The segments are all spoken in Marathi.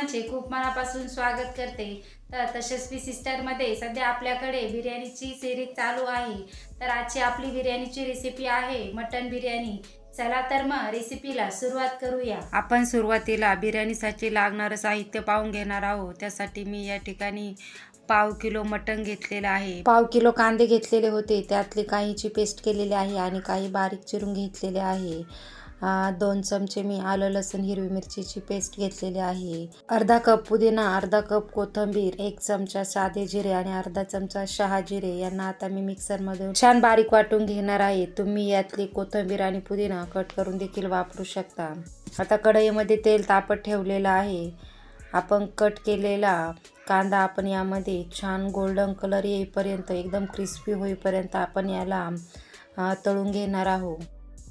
सर्वांचे खूप मनापासून स्वागत करते। तर तशस्वी सिस्टरमध्ये सध्या आपल्याकडे बिर्याणीची सिरीज चालू आहे। तर आजची आपली बिर्याणीची रेसिपी आहे मटन बिर्याणी। चला तर मग रेसिपीला सुरुवात करूया। आपण सुरुवातीला बिर्याणीसाठी लागणारं साहित्य पाहून घेणार आहोत। त्यासाठी मी या ठिकाणी पाव किलो मटण घेतलेलं आहे, पाव किलो कांदे घेतलेले होते, त्यातले काहीची पेस्ट केलेली आहे आणि काही बारीक चिरून घेतलेले आहे। 2 चमचे मी आलं लसूण हिरवी मिरचीची पेस्ट घेतलेली आहे, अर्धा कप पुदिना, अर्धा कप कोथिंबीर, 1 चमचा साधे जिरे आणि अर्धा चमचा शहा जिरे यांना आता मी मिक्सरमध्ये छान बारीक वाटून घेणार आहे। तुम्ही यातली कोथिंबीर आणि पुदिना कट करून देखील वापरू शकता। आता कढईमध्ये तेल तापत ठेवलेलं आहे। आपण कट केलेला कांदा आपण यामध्ये छान गोल्डन कलर येईपर्यंत, एकदम क्रिस्पी होईपर्यंत आपण याला तळून घेणार आहोत।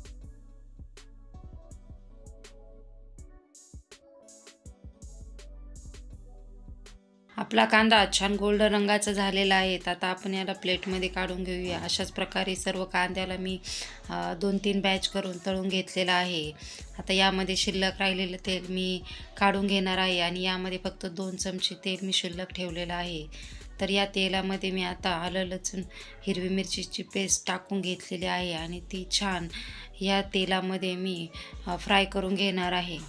आपला कांदा छान गोल्डन रंगाचा झालेला आहे। आता आपण याला प्लेटमध्ये काढून घेऊया। अशाच प्रकारे सर्व कांद्याला मी 2-3 बॅच करून तळून घेतलेला आहे। आता यामध्ये शिल्लक राहिलेलं तेल मी काढून घेणार आहे आणि यामध्ये फक्त 2 चमचे तेल मी शिल्लक ठेवलेलं आहे। तर या तेलामध्ये मी आता आलं लसूण हिरवी मिरचीची पेस्ट टाकून घेतलेली आहे आणि ती छान या तेलामध्ये मी फ्राय करून घेणार आहे।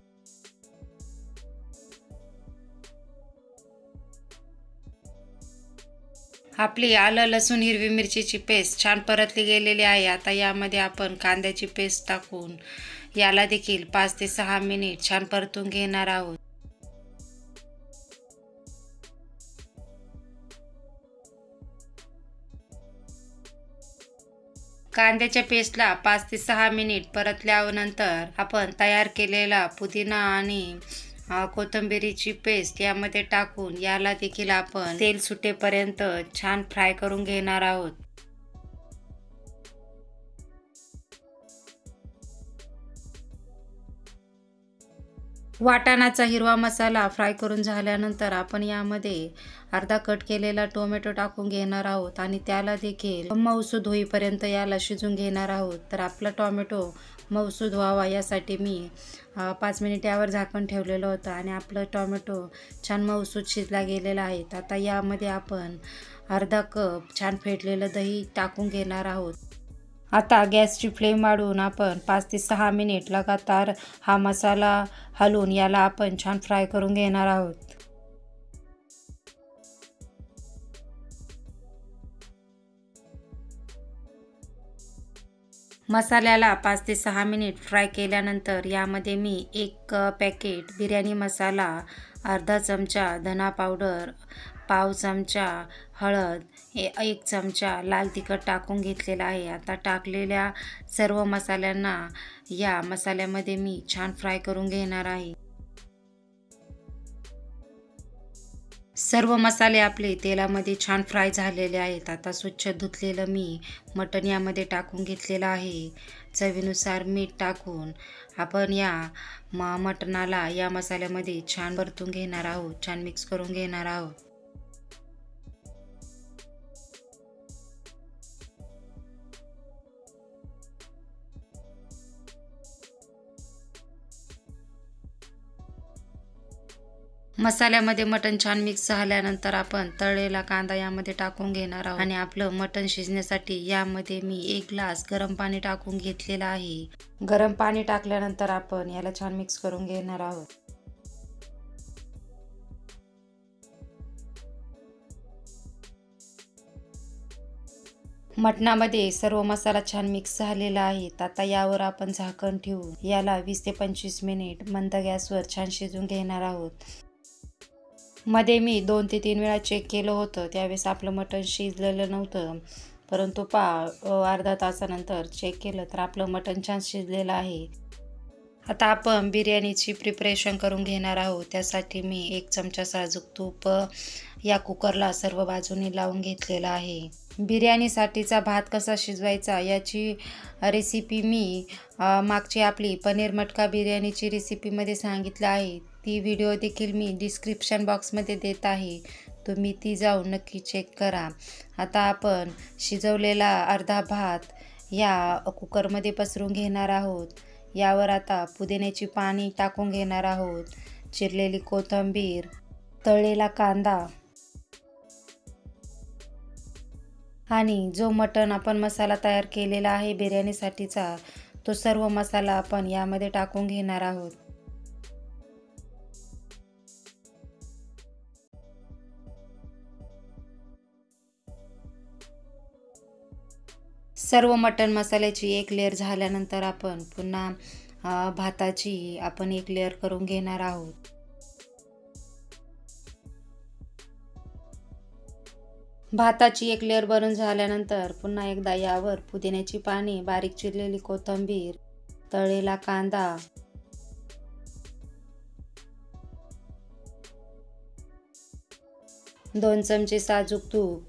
आपली आलं लसूण हिरवी मिरचीची पेस्ट छान परतली गेलेली आहे। आता यामध्ये आपण कांद्याची पेस्ट टाकून याला देखील 5 ते 6 मिनिट छान परतून घेणार आहोत। कांद्याच्या पेस्टला 5 ते 6 मिनिट परतल्यानंतर आपण तयार केलेला पुदिना आणि कोथिंबीरीची पेस्ट यामध्ये टाकून याला देखील आपण तेल सुटेपर्यंत छान फ्राय करून घेणार आहोत। वाटाणाचा हिरवा मसाला फ्राय करून झाल्यानंतर आपण यामध्ये अर्धा कट केलेला टोमॅटो टाकून घेणार आहोत आणि त्याला देखील मऊसूद होईपर्यंत याला शिजून घेणार आहोत। तर आपला टोमॅटो मऊसूद व्हावा यासाठी मी 5 मिनिट यावर झाकण ठेवलेलं होतं आणि आपलं टोमॅटो छान मऊसूद शिजला गेलेला आहे। आता यामध्ये आपण अर्धा कप छान फेटलेलं दही टाकून घेणार आहोत। आता गॅसची फ्लेम वाढवून आपण 5 ते 6 मिनिट लगातार हा मसाला हलवून याला आपण छान फ्राय करून घेणार आहोत। मसाल्याला 5 ते 6 मिनिट फ्राय केल्यानंतर यामध्ये मी 1 पॅकेट बिर्याणी मसाला, अर्धा चमचा धना पावडर, पाव चमचा हळद, 1 चमचा लाल तिखट टाकून घेतलेला आहे। आता टाकलेल्या सर्व मसाल्यांना या मसाल्यामध्ये मी छान फ्राय करून घेणार आहे। सर्व मसाले आपले तेलामध्ये छान फ्राय झालेले आहेत। आता स्वच्छ धुतलेलं मी मटण यामध्ये टाकून घेतलेलं आहे। चवीनुसार मीठ टाकून आपण या मटणाला या मसाल्यामध्ये छान परतून घेणार आहोत, छान मिक्स करून घेणार आहोत। मसाल्यामध्ये मटण छान मिक्स झाल्यानंतर आपण तळलेला कांदा यामध्ये टाकून घेणार आहोत आणि आपलं मटण शिजण्यासाठी यामध्ये मी 1 ग्लास गरम पाणी टाकून घेतलेलं आहे। गरम पाणी टाकल्यानंतर आपण याला छान मिक्स करून घेणार आहोत। मटणामध्ये सर्व मसाला छान मिक्स झालेला आहे। आता यावर आपण झाकण ठेवून याला 20 ते 25 मिनिट मंद गॅसवर छान शिजून घेणार आहोत। मध्ये मी 2 ते 3 वेळा चेक केलं होतं, त्यावेळेस आपलं मटण शिजलेलं नव्हतं, परंतु अर्धा तासानंतर चेक केलं तर आपलं मटण छान शिजलेलं आहे। आता आपण बिर्याणीची प्रिपरेशन करून घेणार आहोत। त्यासाठी मी 1 चमचा साजूक तूप या कुकरला सर्व बाजूनी लावून घेतलेला आहे। बिर्याणीसाठीचा भात कसा शिजवायचा याची रेसिपी मी मागची आपली पनीर मटका बिर्याणीची रेसिपीमध्ये सांगितलं आहे। ती व्हिडिओ देखील मी डिस्क्रिप्शन बॉक्समध्ये देत आहे, तुम्ही ती जाऊन नक्की चेक करा। आता आपण शिजवलेला अर्धा भात या कुकरमध्ये पसरून घेणार आहोत। यावर आता पुदिन्याची पाने टाकून घेणार आहोत। चिरलेली कोथिंबीर, तळलेला कांदा आणि जो मटण आपण मसाला तयार केलेला आहे बिर्याणीसाठीचा, तो सर्व मसाला आपण यामध्ये टाकून घेणार आहोत. सर्व मटण मसाल्याची एक लेयर झाल्यानंतर आपण पुन्हा भाताची आपण एक लेयर करून घेणार आहोत. भाताची एक लेयर बनून झाल्यानंतर पुन्हा एकदा यावर पुदिन्याची पाने, बारीक चिरलेली कोथिंबीर, तळलेला कांदा, 2 चमचे साजूक तूप,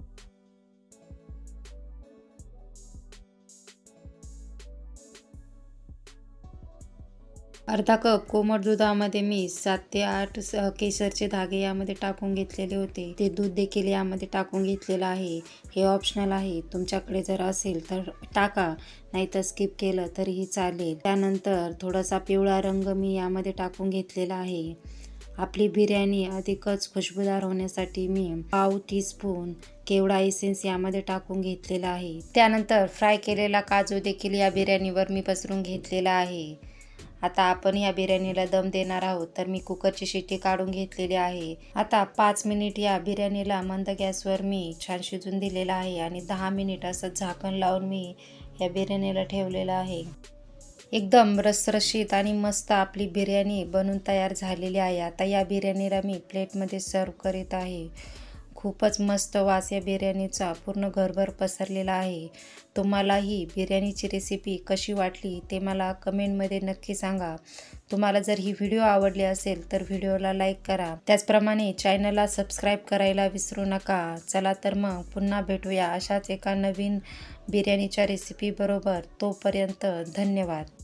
अर्धा कप कोमट दुधामध्ये मी 7 ते 8 केशरचे धागे यामध्ये टाकून घेतलेले होते. ते दूध देखील यामध्ये टाकून घेतलेलं आहे. हे ऑप्शनल आहे, तुमच्याकडे जर असेल तर टाका, नाहीतर स्किप केलं तरीही चालेल. त्यानंतर थोडासा पिवळा रंग मी यामध्ये टाकून घेतलेला आहे. आपली बिर्याणी अधिकच खुशबूदार होण्यासाठी मी पाव टीस्पून केवडा एसेन्स यामध्ये टाकून घेतलेला आहे. त्यानंतर फ्राय केलेला काजू देखील या बिर्याणीवर मी पसरून घेतलेला आहे. आता आपण या बिर्याणीला दम देणार आहोत, तर मी कुकरची शिट्टी काढून घेतलेली आहे. आता 5 मिनिट या बिर्याणीला मंद गॅसवर मी छान शिजून दिलेला आहे आणि 10 मिनिट असं झाकण लावून मी या बिर्याणीला ठेवलेलं आहे. एकदम रसरशीत आणि मस्त आपली बिर्याणी बनून तयार झालेली आहे. आता या बिर्याणीला मी प्लेटमध्ये सर्व करीत आहे. खूपच मस्त वास या बिर्याणीचा पूर्ण घरभर पसरलेला आहे. तुम्हाला ही बिर्याणीची रेसिपी कशी वाटली ते मला कमेंटमध्ये नक्की सांगा. तुम्हाला जर ही व्हिडिओ आवडली असेल तर व्हिडिओला लाईक करा. त्याचप्रमाणे चॅनलला सबस्क्राईब करायला विसरू नका. चला तर मग पुन्हा भेटूया अशाच एका नवीन बिर्याणीच्या रेसिपीबरोबर. तोपर्यंत धन्यवाद.